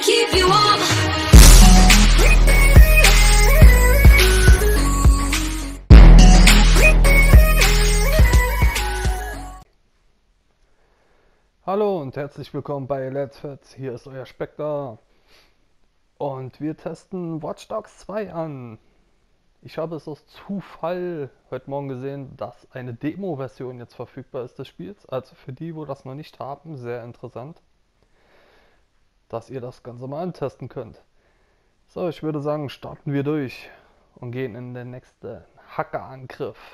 keep you warm. Hallo und herzlich willkommen bei Let's Fets. Hier ist euer Spectre und wir testen Watch Dogs 2 an. Ich habe es aus Zufall heute Morgen gesehen, dass eine Demo-Version jetzt verfügbar ist des Spiels. Also für die, wo das noch nicht haben, sehr interessant, dass ihr das Ganze mal antesten könnt. So, ich würde sagen, starten wir durch und gehen in den nächsten Hackerangriff.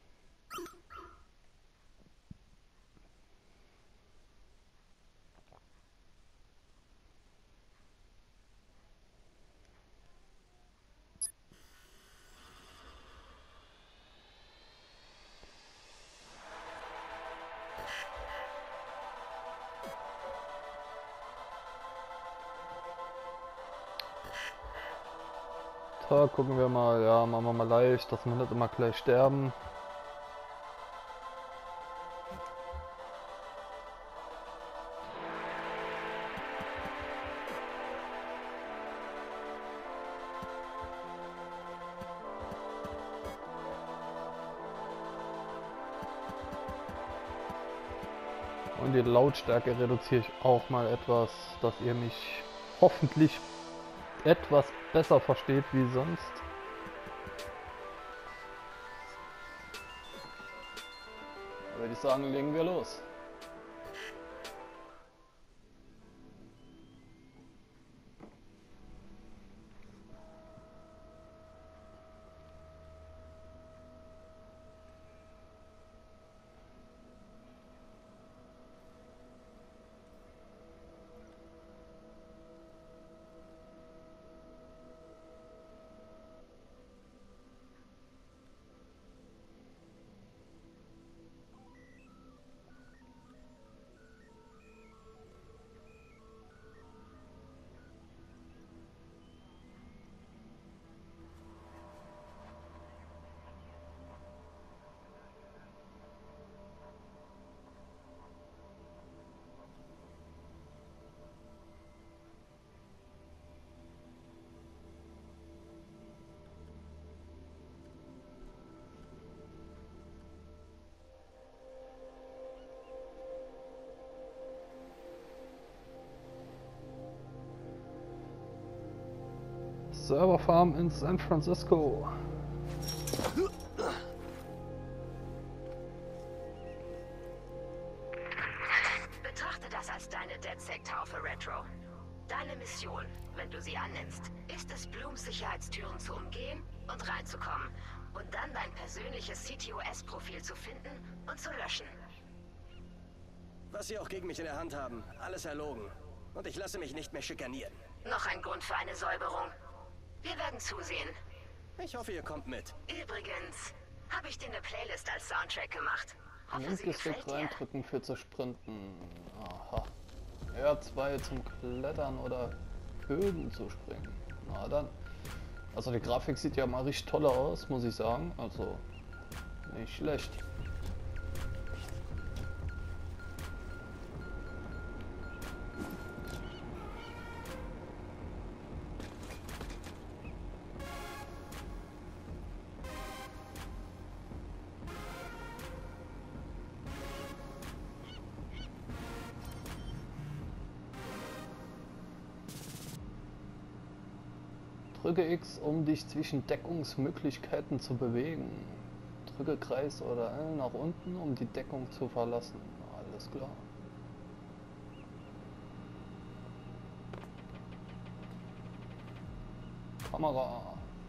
So, gucken wir mal, ja, machen wir mal leicht, dass wir nicht immer gleich sterben. Und die Lautstärke reduziere ich auch mal etwas, dass ihr mich hoffentlich etwas besser versteht wie sonst. Da würde ich sagen, legen wir los. Serverfarm in San Francisco. Betrachte das als deine DedSec-Taufe, Retro. Deine Mission, wenn du sie annimmst, ist es, Blooms Sicherheitstüren zu umgehen und reinzukommen und dann dein persönliches CTOS-Profil zu finden und zu löschen. Was Sie auch gegen mich in der Hand haben, alles erlogen. Und ich lasse mich nicht mehr schikanieren. Noch ein Grund für eine Säuberung. Wir werden zusehen. Ich hoffe, ihr kommt mit. Übrigens, habe ich dir eine Playlist als Soundtrack gemacht. Hoffe, sie Linkes Stick gefällt dir. reindrücken für zu sprinten. Aha. R2 zum Klettern oder Höhen zu springen. Na dann. Also die Grafik sieht ja mal richtig toll aus, muss ich sagen. Also nicht schlecht. Drücke X, um dich zwischen Deckungsmöglichkeiten zu bewegen. Drücke Kreis oder L nach unten, um die Deckung zu verlassen. Alles klar. Kamera.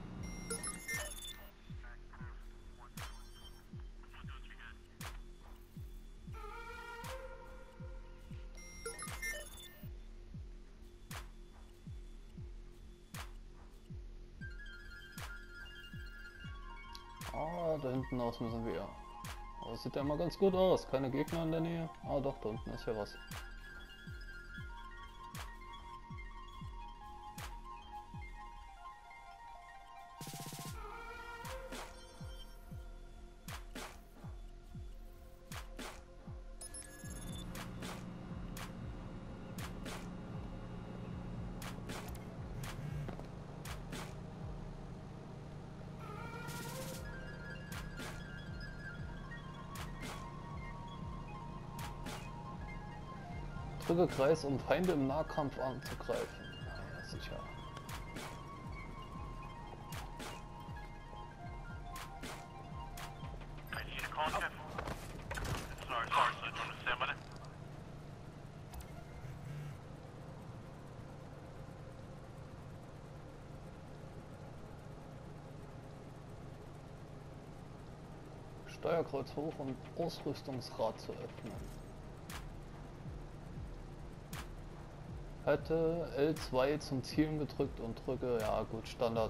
Ah, da hinten aus müssen wir. Aber es sieht ja mal ganz gut aus. Keine Gegner in der Nähe. Ah doch, da unten ist ja was. Drücke Kreis, um Feinde im Nahkampf anzugreifen. Ja, sicher. Steuerkreuz hoch, um Ausrüstungsrad zu öffnen. Hätte L2 zum Zielen gedrückt und drücke, ja gut, Standard.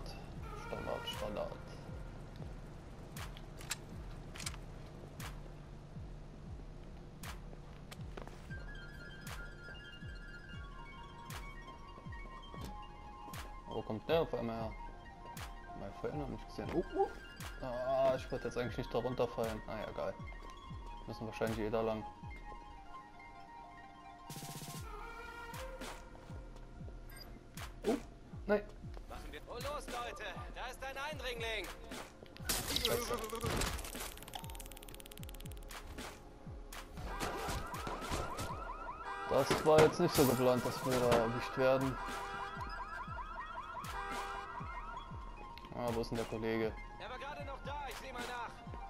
Wo kommt der auf einmal her? Mal vorher noch nicht gesehen. Ah, ich wollte jetzt eigentlich nicht da runterfallen. Naja, egal. Müssen wahrscheinlich jeder lang. Nein. Oh los, Leute! Da ist ein Eindringling! Das war jetzt nicht so geplant, dass wir da erwischt werden. Ah, wo ist denn der Kollege? Er war gerade noch da, ich sehe mal nach.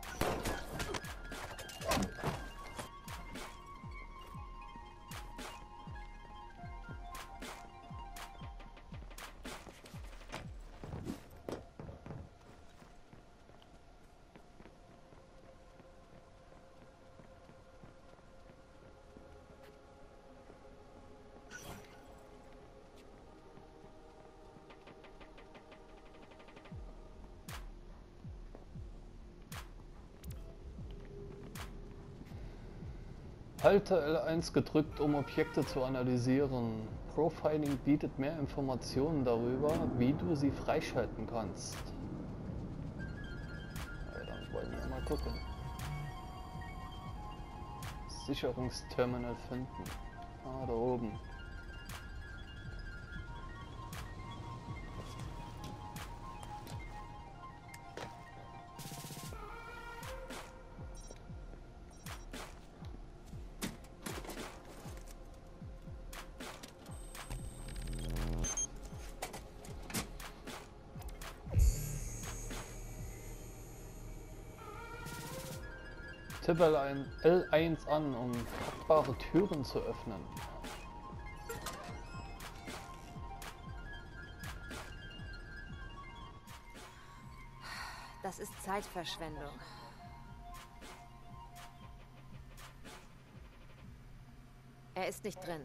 Halte L1 gedrückt, um Objekte zu analysieren. Profiling bietet mehr Informationen darüber, wie du sie freischalten kannst. Ja, dann wollen wir mal gucken. Sicherungsterminal finden. Ah, da oben. Tippe L1 an, um packbare Türen zu öffnen. Das ist Zeitverschwendung. Er ist nicht drin.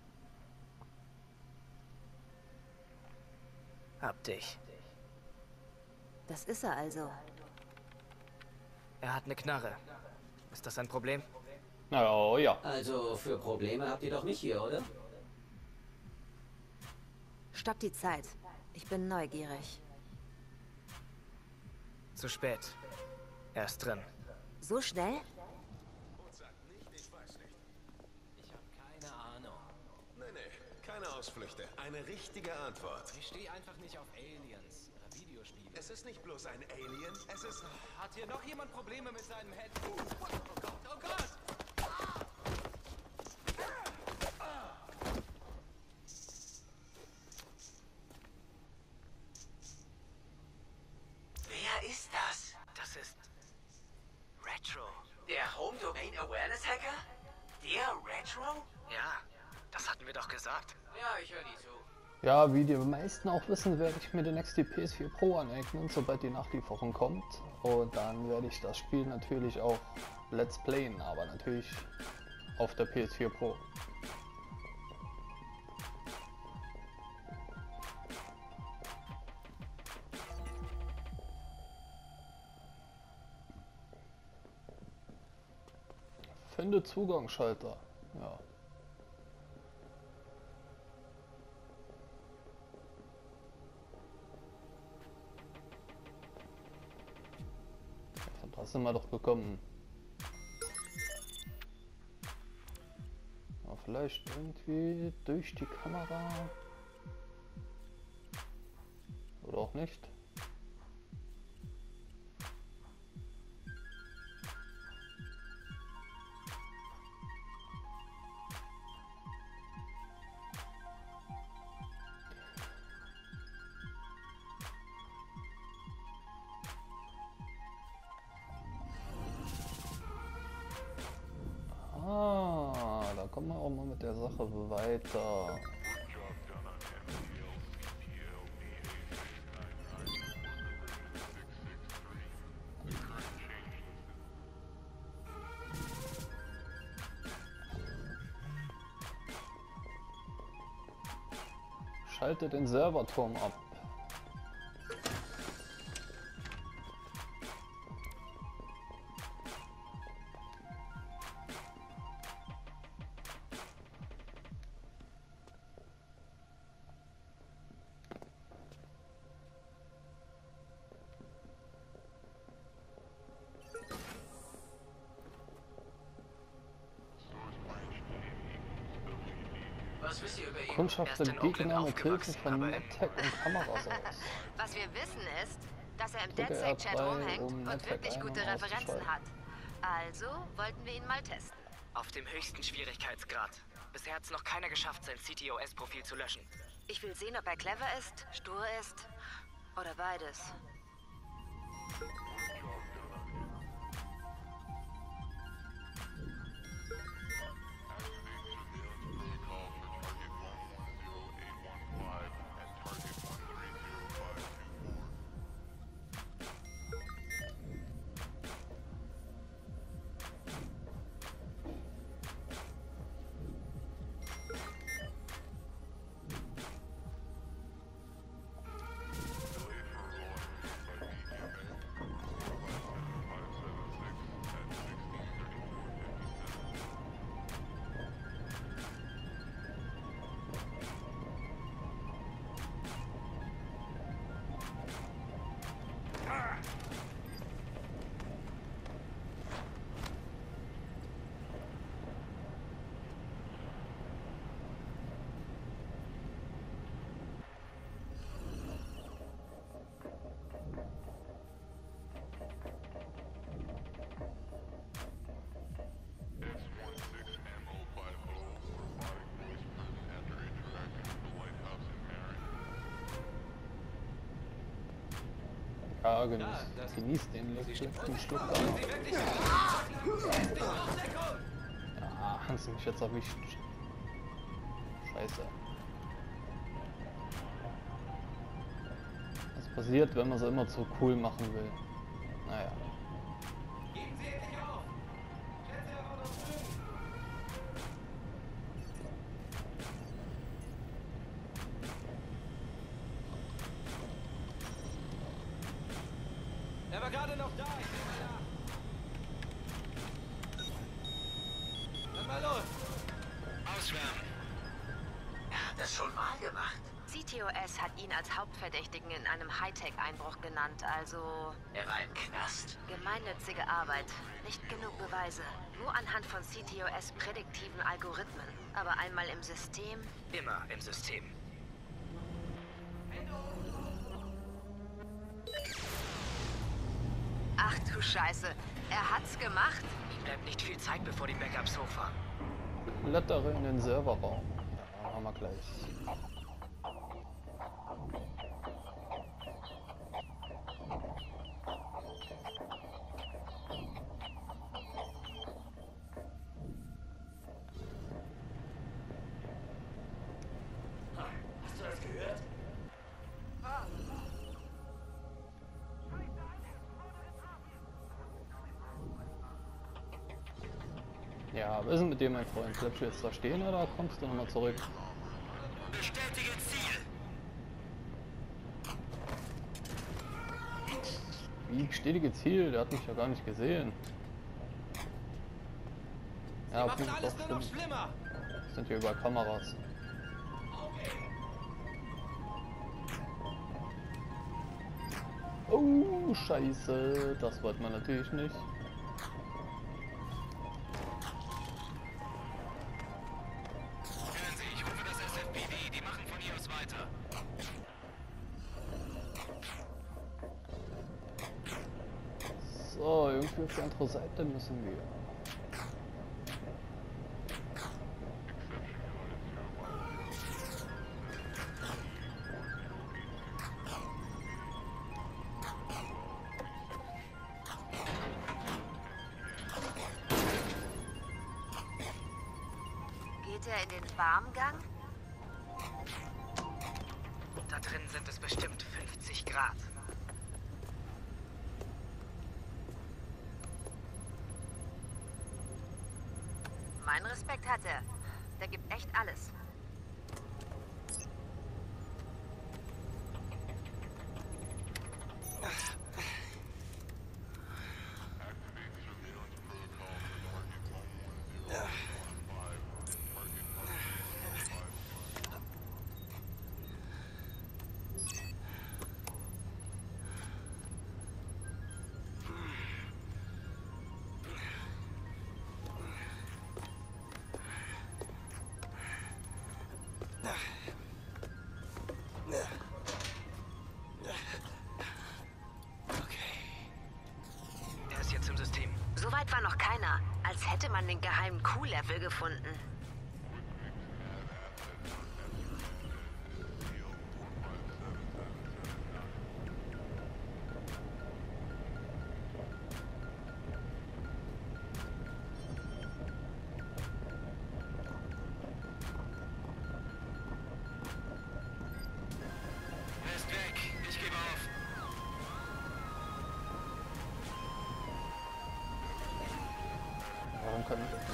Hab dich. Das ist er also. Er hat eine Knarre. Ist das ein Problem? Oh ja. Also für Probleme habt ihr doch mich hier, oder? Stopp die Zeit. Ich bin neugierig. Zu spät. Er ist drin. So schnell? Ich weiß nicht. Ich habe keine Ahnung. Nee, keine Ausflüchte. Eine richtige Antwort. Ich stehe einfach nicht auf Aliens oder Videospiele. Es ist nicht bloß ein Alien, es ist... Hat hier noch jemand Probleme mit seinem Head? Oh Gott, oh Gott! Wer ist das? Das ist... Retro. Der Home Domain Awareness Hacker? Der Retro? Ja, das hatten wir doch gesagt. Ja, ich höre die zu. Ja, wie die meisten auch wissen, werde ich mir demnächst die PS4 Pro aneignen, sobald die Nachlieferung kommt. Und dann werde ich das Spiel natürlich auch Let's Playen, aber natürlich auf der PS4 Pro. Finde Zugangsschalter. Ja. Da sind wir doch gekommen. Aber vielleicht irgendwie durch die Kamera. Oder auch nicht. kommen wir auch mal mit der Sache weiter. Schalte den Serverturm ab. Was wisst ihr über ihn? Kundschafter Er ist in Oakland Gegner mit Hilfe aufgewachsen, von aber MedTech und Kameras aus. Was wir wissen ist, dass er im Drücke DedSec-Chat R2, rumhängt um und Netzwerk wirklich ein- gute und Referenzen auszuschalten. hat. Also wollten wir ihn mal testen. Auf dem höchsten Schwierigkeitsgrad. Bisher hat es noch keiner geschafft, sein CTOS-Profil zu löschen. Ich will sehen, ob er clever ist, stur ist oder beides. Ja, genießt den letzten Stück da noch. Ja, hast du mich jetzt erwischt. Scheiße. Was passiert, wenn man es immer zu cool machen will? Naja. Geben Sie endlich auf! Stellen Sie auf uns drüben! Er war gerade noch da, ich bin mal da. Dann mal los! Ausschwärmen! Er hat das schon mal gemacht. CTOS hat ihn als Hauptverdächtigen in einem Hightech-Einbruch genannt, also Er war im Knast. gemeinnützige Arbeit. Nicht genug Beweise. Nur anhand von CTOS prädiktiven Algorithmen. Aber einmal im System. Immer im System. Ach du Scheiße. Er hat's gemacht. Ihm bleibt nicht viel Zeit, bevor die Backups hochfahren. Klettere in den Serverraum. Ja, machen wir gleich. Hast du das gehört? Ja, was ist denn mit dir, mein Freund? Bleibst du jetzt da stehen oder kommst du nochmal zurück? Bestätige Ziel! Wie bestätige Ziel? Der hat mich ja gar nicht gesehen. Ja, Machen okay, alles doch, nur noch stimmt. schlimmer! Sind hier überall Kameras. Oh, scheiße. Das wollte man natürlich nicht. Hören Sie, ich rufe das SFPD. Die machen von hier aus weiter. So, irgendwie auf die andere Seite müssen wir. Geht er in den Warmgang? Da drin sind es bestimmt 50 Grad. Mein Respekt hat er. Der gibt echt alles. Er ist jetzt im System. Soweit war noch keiner, als hätte man den geheimen Q-Level gefunden. Er ist weg. Ich gebe auf. Warum kann ich?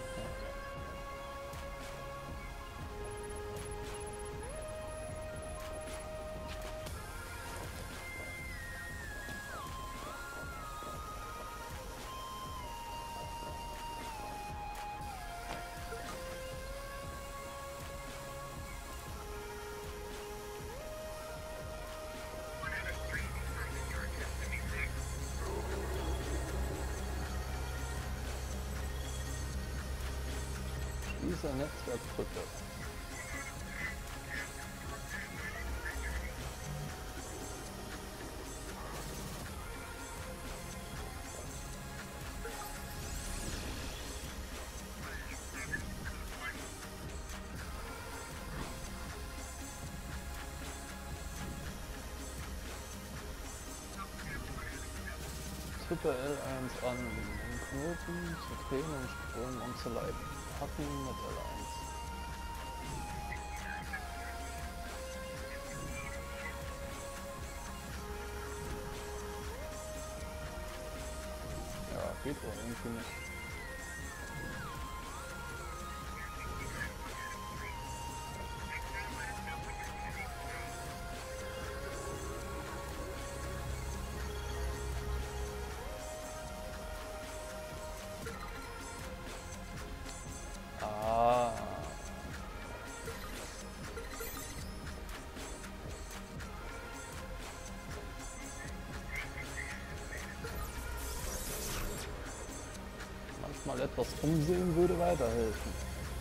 Diese Netzwerkbrücke. Triple L1 an, den Knoten zu drehen und Strom umzuleiten. Hatten mit L1. Ja, geht wohl irgendwie nicht. Mal etwas umsehen würde weiterhelfen.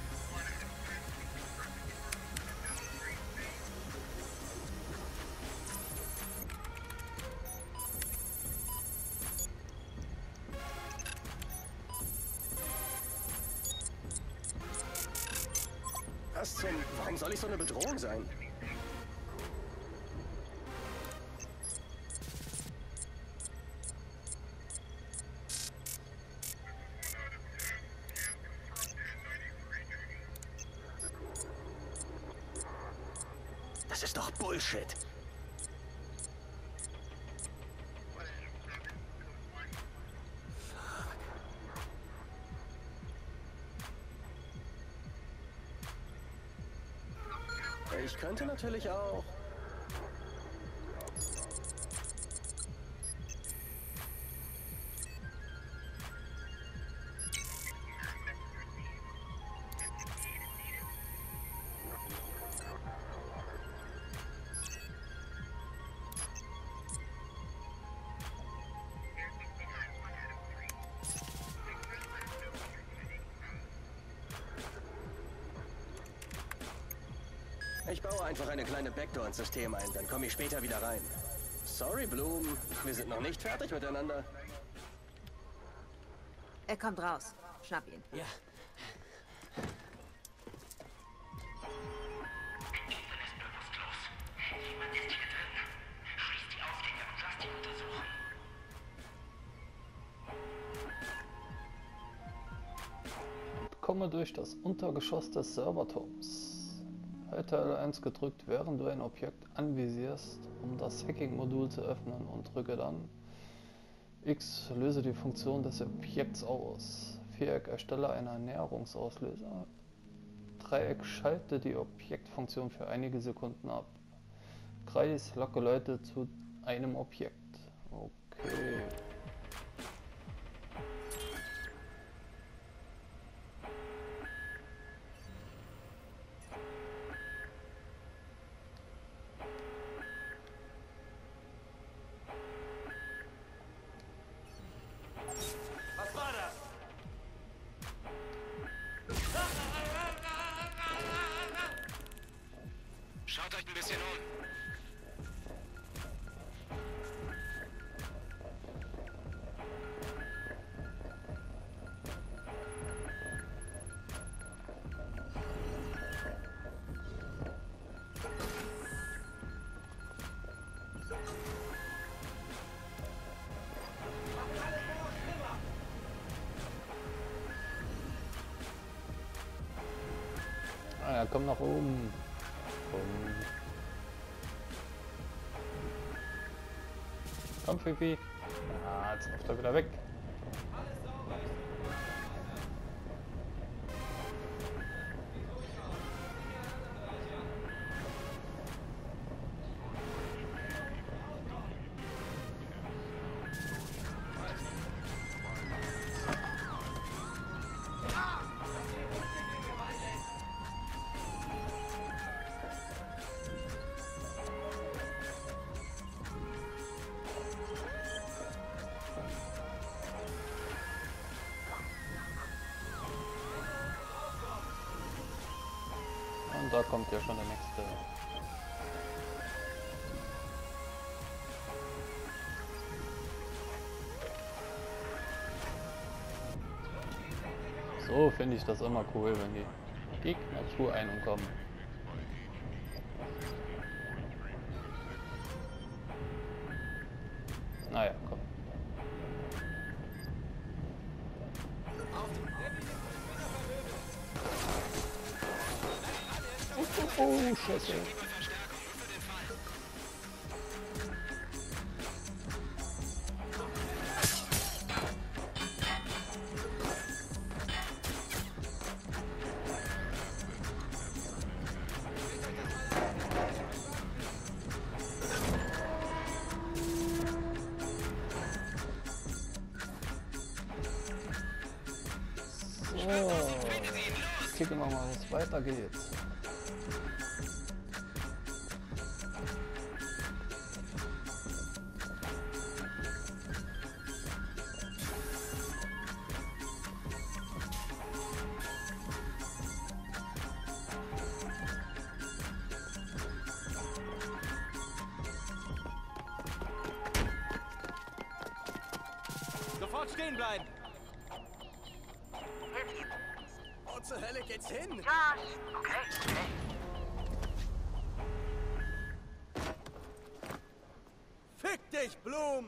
Was zum... Warum soll ich so eine Bedrohung sein? Das ist doch Bullshit. Ich könnte natürlich auch... Ich baue einfach eine kleine Backdoor ins System ein, dann komme ich später wieder rein. Sorry, Bloom, wir sind noch nicht fertig miteinander. Er kommt raus. Schnapp ihn. Ja. Komme durch das Untergeschoss des Serverturms. Halte L1 gedrückt, während du ein Objekt anvisierst, um das Hacking-Modul zu öffnen, und drücke dann X, löse die Funktion des Objekts aus. Viereck, erstelle einen Näherungsauslöser. Dreieck, schalte die Objektfunktion für einige Sekunden ab. Kreis, locke Leute zu einem Objekt. Okay. Was war das? Schaut euch ein bisschen um. Ah ja, komm nach oben. Komm, Fifi. Ja, jetzt läuft er wieder weg. Und da kommt ja schon der nächste. So finde ich das immer cool, wenn die Gegner zu einem kommen. Naja, komm. Oh, Scheiße. So, gucken wir mal, was weitergeht. Sofort stehen bleiben! Wo zur Hölle geht's hin? Fick dich, Bloom!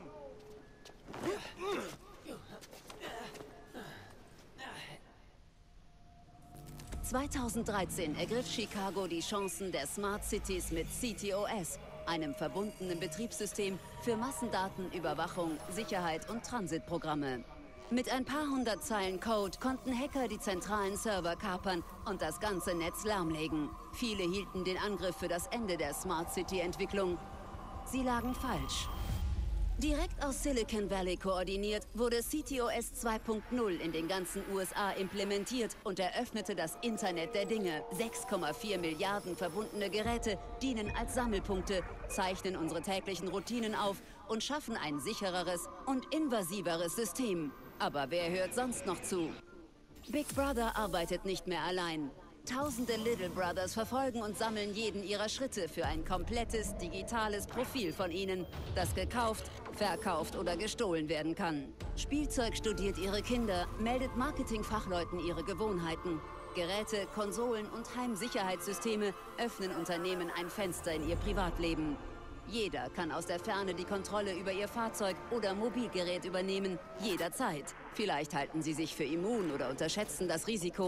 2013 ergriff Chicago die Chancen der Smart Cities mit CTOS, einem verbundenen Betriebssystem für Massendatenüberwachung, Sicherheit und Transitprogramme. Mit ein paar hundert Zeilen Code konnten Hacker die zentralen Server kapern und das ganze Netz lahmlegen. Viele hielten den Angriff für das Ende der Smart City-Entwicklung. Sie lagen falsch. Direkt aus Silicon Valley koordiniert, wurde CTOS 2.0 in den ganzen USA implementiert und eröffnete das Internet der Dinge. 6,4 Milliarden verbundene Geräte dienen als Sammelpunkte, zeichnen unsere täglichen Routinen auf und schaffen ein sichereres und invasiveres System. Aber wer hört sonst noch zu? Big Brother arbeitet nicht mehr allein. Tausende Little Brothers verfolgen und sammeln jeden ihrer Schritte für ein komplettes digitales Profil von ihnen, das gekauft, verkauft oder gestohlen werden kann. Spielzeug studiert ihre Kinder, meldet Marketingfachleuten ihre Gewohnheiten. Geräte, Konsolen und Heimsicherheitssysteme öffnen Unternehmen ein Fenster in ihr Privatleben. Jeder kann aus der Ferne die Kontrolle über ihr Fahrzeug oder Mobilgerät übernehmen, jederzeit. Vielleicht halten sie sich für immun oder unterschätzen das Risiko,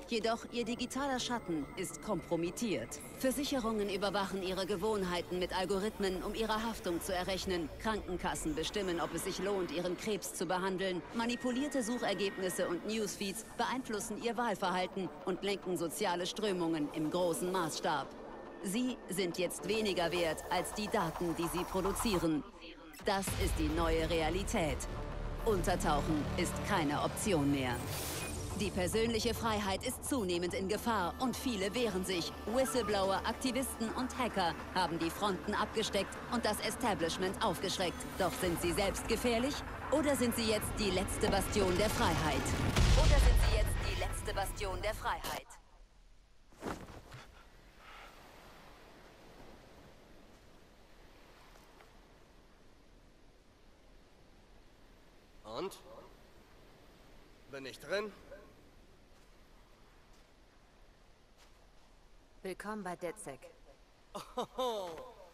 Jedoch ihr digitaler Schatten ist kompromittiert. Versicherungen überwachen ihre Gewohnheiten mit Algorithmen, um ihre Haftung zu errechnen. Krankenkassen bestimmen, ob es sich lohnt, ihren Krebs zu behandeln. Manipulierte Suchergebnisse und Newsfeeds beeinflussen ihr Wahlverhalten und lenken soziale Strömungen im großen Maßstab. Sie sind jetzt weniger wert als die Daten, die sie produzieren. Das ist die neue Realität. Untertauchen ist keine Option mehr. Die persönliche Freiheit ist zunehmend in Gefahr und viele wehren sich. Whistleblower, Aktivisten und Hacker haben die Fronten abgesteckt und das Establishment aufgeschreckt. Doch sind sie selbst gefährlich? Oder sind sie jetzt die letzte Bastion der Freiheit? Oder sind sie jetzt die letzte Bastion der Freiheit? Und? Bin ich drin? Willkommen bei DedSec. Oh.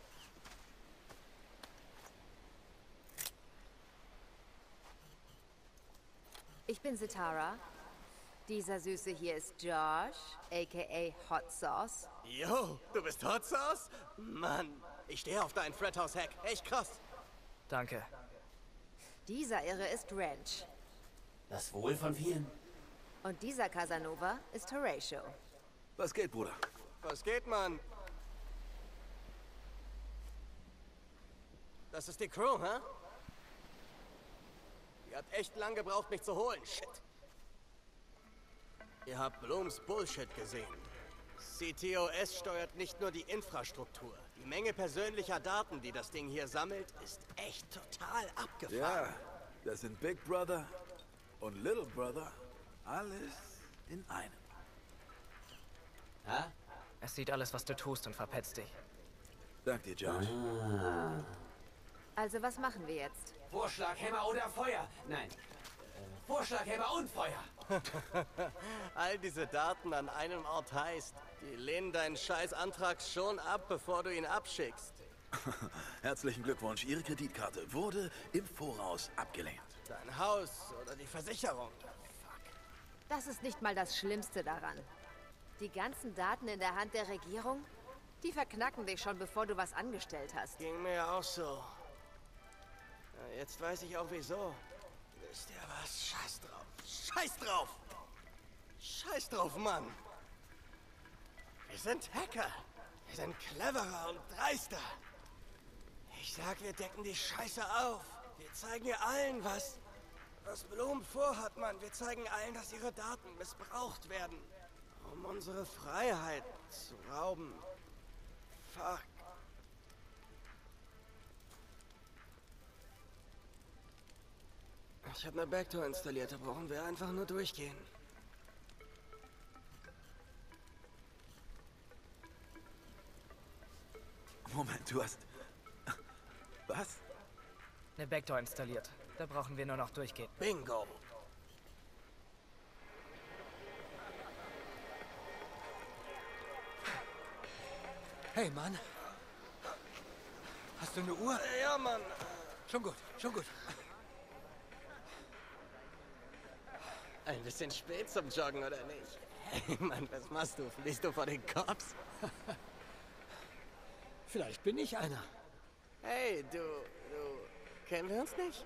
Ich bin Sitara. Dieser Süße hier ist Josh, aka Hot Sauce. Yo, du bist Hot Sauce? Mann, ich stehe auf deinen Fredhouse-Hack. Echt krass. Danke. Dieser Irre ist Ranch. Das Wohl von vielen. Und dieser Casanova ist Horatio. Was geht, Bruder? Was geht, Mann? Das ist die Crew, hä? Ihr habt echt lang gebraucht, mich zu holen. Shit. Ihr habt Blooms Bullshit gesehen. CTOS steuert nicht nur die Infrastruktur. Die Menge persönlicher Daten, die das Ding hier sammelt, ist echt total abgefahren. Ja, das sind Big Brother und Little Brother. Alles in einem. Hä? Es sieht alles, was du tust und verpetzt dich. Dank dir, Josh. Also was machen wir jetzt? Vorschlag, Hämmer oder Feuer? Nein. Vorschlag, Hämmer und Feuer. All diese Daten an einem Ort heißt, die lehnen deinen Scheißantrag schon ab, bevor du ihn abschickst. Herzlichen Glückwunsch. Ihre Kreditkarte wurde im Voraus abgelehnt. Dein Haus oder die Versicherung. Das ist nicht mal das Schlimmste daran. Die ganzen Daten in der Hand der Regierung, die verknacken dich schon, bevor du was angestellt hast. Ging mir auch so. Ja, jetzt weiß ich auch wieso. Wisst ihr was? Scheiß drauf. Scheiß drauf! Scheiß drauf, Mann! Wir sind Hacker. Wir sind cleverer und dreister. Ich sag, wir decken die Scheiße auf. Wir zeigen ihr allen, was Bloom vorhat, Mann. Wir zeigen allen, dass ihre Daten missbraucht werden, um unsere Freiheit zu rauben. Fuck. Ich habe eine Backdoor installiert, da brauchen wir einfach nur durchgehen. Moment, du hast... Was? Eine Backdoor installiert. Da brauchen wir nur noch durchgehen. Bingo. Hey, Mann. Hast du eine Uhr? Ja, Mann. Schon gut, schon gut. Ein bisschen spät zum Joggen, oder nicht? Hey, Mann, was machst du? Fliehst du vor den Cops? Vielleicht bin ich einer. Hey, du... Kennen wir uns nicht?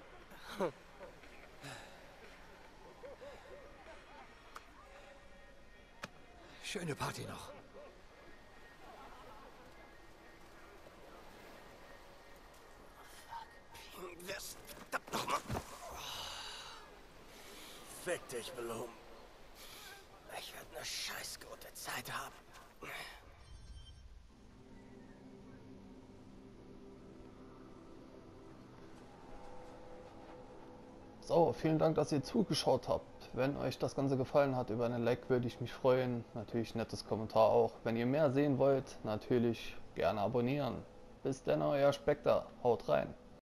Schöne Party noch. Das... Verdammt nochmal. Fick dich, Bloom. Ich werde eine scheiß gute Zeit haben. So, vielen Dank, dass ihr zugeschaut habt. Wenn euch das Ganze gefallen hat, über einen Like würde ich mich freuen. Natürlich ein nettes Kommentar auch. Wenn ihr mehr sehen wollt, natürlich gerne abonnieren. Bis dann, euer Spectre. Haut rein.